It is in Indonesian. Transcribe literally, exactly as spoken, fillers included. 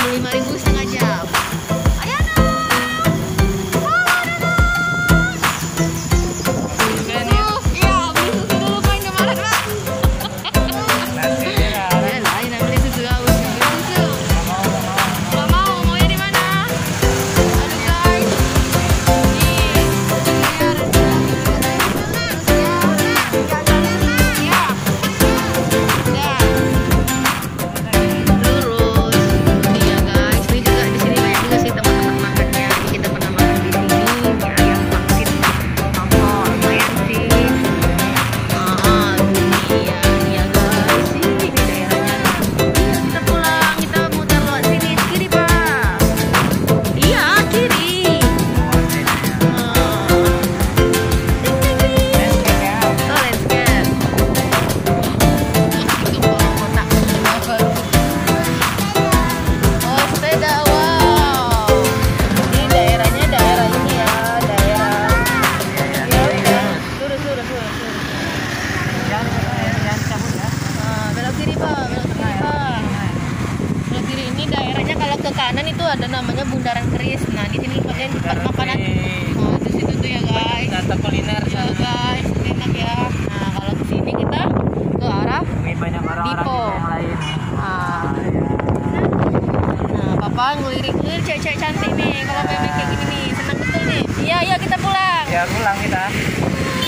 lima ribu setengah jam. Ayo ke kanan itu ada namanya Bundaran Keris. Nah, di sini kalian tempat makanan. Nah, di situ tuh ya guys. Wisata kuliner ya guys, enak ya. Nah, kalau ke sini kita ke arah Ini banyak orang-orang Dipo. yang lain. Nah, nah papa ngelirik-ngelirik cewek-cewek cantik nih. Kalau memang kayak gini nih, senang betul nih. Iya, iya kita pulang. Ya pulang kita.